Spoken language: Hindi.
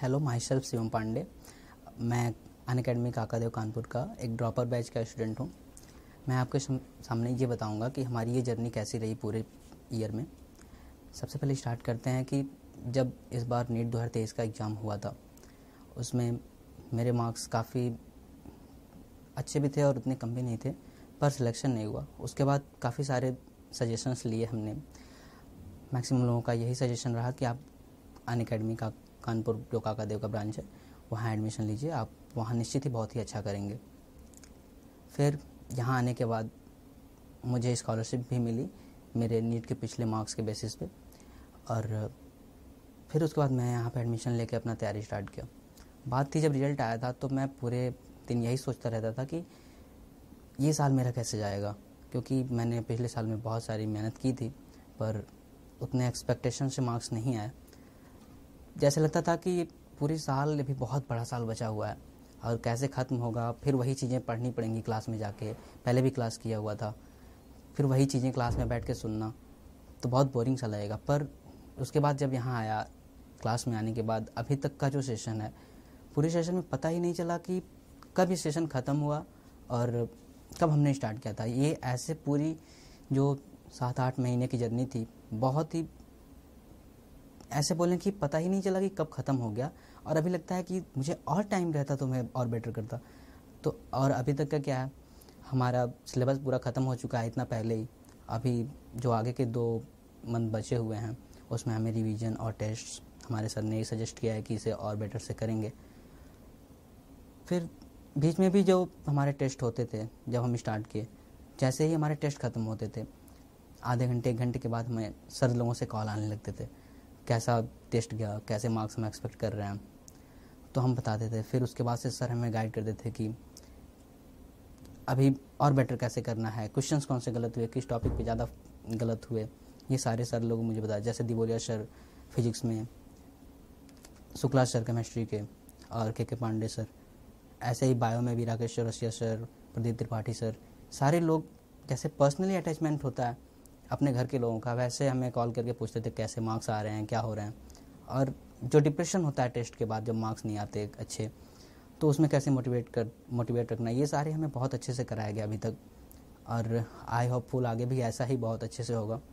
Hello, myself Shivam Pandey. मैं अनअकैडमी काकादेव कानपुर का एक ड्रॉपर बैच का स्टूडेंट हूँ। मैं आपके सामने ये बताऊँगा कि हमारी ये जर्नी कैसी रही पूरे ईयर में। सबसे पहले स्टार्ट करते हैं कि जब इस बार नीट 2023 का एग्ज़ाम हुआ था, उसमें मेरे मार्क्स काफ़ी अच्छे भी थे और उतने कम भी नहीं थे, पर सिलेक्शन नहीं हुआ। उसके बाद काफ़ी सारे सजेशंस लिए हमने। मैक्सिमम लोगों का यही सजेशन रहा कि आप अनअकैडमी का कानपुर जो काकादेव का ब्रांच है वहाँ एडमिशन लीजिए, आप वहाँ निश्चित ही बहुत ही अच्छा करेंगे। फिर यहाँ आने के बाद मुझे स्कॉलरशिप भी मिली मेरे नीट के पिछले मार्क्स के बेसिस पे, और फिर उसके बाद मैं यहाँ पे एडमिशन लेके अपना तैयारी स्टार्ट किया। बात थी जब रिज़ल्ट आया था तो मैं पूरे दिन यही सोचता रहता था कि ये साल मेरा कैसे जाएगा, क्योंकि मैंने पिछले साल में बहुत सारी मेहनत की थी पर उतने एक्सपेक्टेशन से मार्क्स नहीं आए। जैसे लगता था कि पूरी साल अभी बहुत बड़ा साल बचा हुआ है और कैसे ख़त्म होगा, फिर वही चीज़ें पढ़नी पड़ेंगी क्लास में जाके। पहले भी क्लास किया हुआ था, फिर वही चीज़ें क्लास में बैठ के सुनना तो बहुत बोरिंग सा लगेगा। पर उसके बाद जब यहाँ आया, क्लास में आने के बाद अभी तक का जो सेशन है, पूरे सेशन में पता ही नहीं चला कि कब ये सेशन ख़त्म हुआ और कब हमने स्टार्ट किया था। ये ऐसे पूरी जो 7-8 महीने की जर्नी थी, बहुत ही ऐसे बोलें कि पता ही नहीं चला कि कब ख़त्म हो गया। और अभी लगता है कि मुझे और टाइम रहता तो मैं और बेटर करता। तो और अभी तक का क्या है, हमारा सिलेबस पूरा ख़त्म हो चुका है इतना पहले ही। अभी जो आगे के 2 मंथ बचे हुए हैं उसमें हमें रिवीजन और टेस्ट हमारे सर ने सजेस्ट किया है कि इसे और बेटर से करेंगे। फिर बीच में भी जो हमारे टेस्ट होते थे जब हम स्टार्ट किए, जैसे ही हमारे टेस्ट ख़त्म होते थे आधे घंटे 1 घंटे के बाद हमें सर लोगों से कॉल आने लगते थे, कैसा टेस्ट गया, कैसे मार्क्स हम एक्सपेक्ट कर रहे हैं, तो हम बताते थे। फिर उसके बाद से सर हमें गाइड करते थे कि अभी और बेटर कैसे करना है, क्वेश्चंस कौन से गलत हुए, किस टॉपिक पे ज़्यादा गलत हुए, ये सारे सर लोग मुझे बताया। जैसे दिवोलिया सर फिजिक्स में, शुक्ला सर केमिस्ट्री के, और के पांडे सर। ऐसे ही बायो में भी राकेश चौरसिया सर, प्रदीप त्रिपाठी सर, सारे लोग जैसे पर्सनली अटैचमेंट होता है अपने घर के लोगों का, वैसे हमें कॉल करके पूछते थे कैसे मार्क्स आ रहे हैं, क्या हो रहे हैं। और जो डिप्रेशन होता है टेस्ट के बाद जब मार्क्स नहीं आते अच्छे, तो उसमें कैसे मोटिवेट रखना, ये सारे हमें बहुत अच्छे से कराया गया अभी तक। और आई होपफुल आगे भी ऐसा ही बहुत अच्छे से होगा।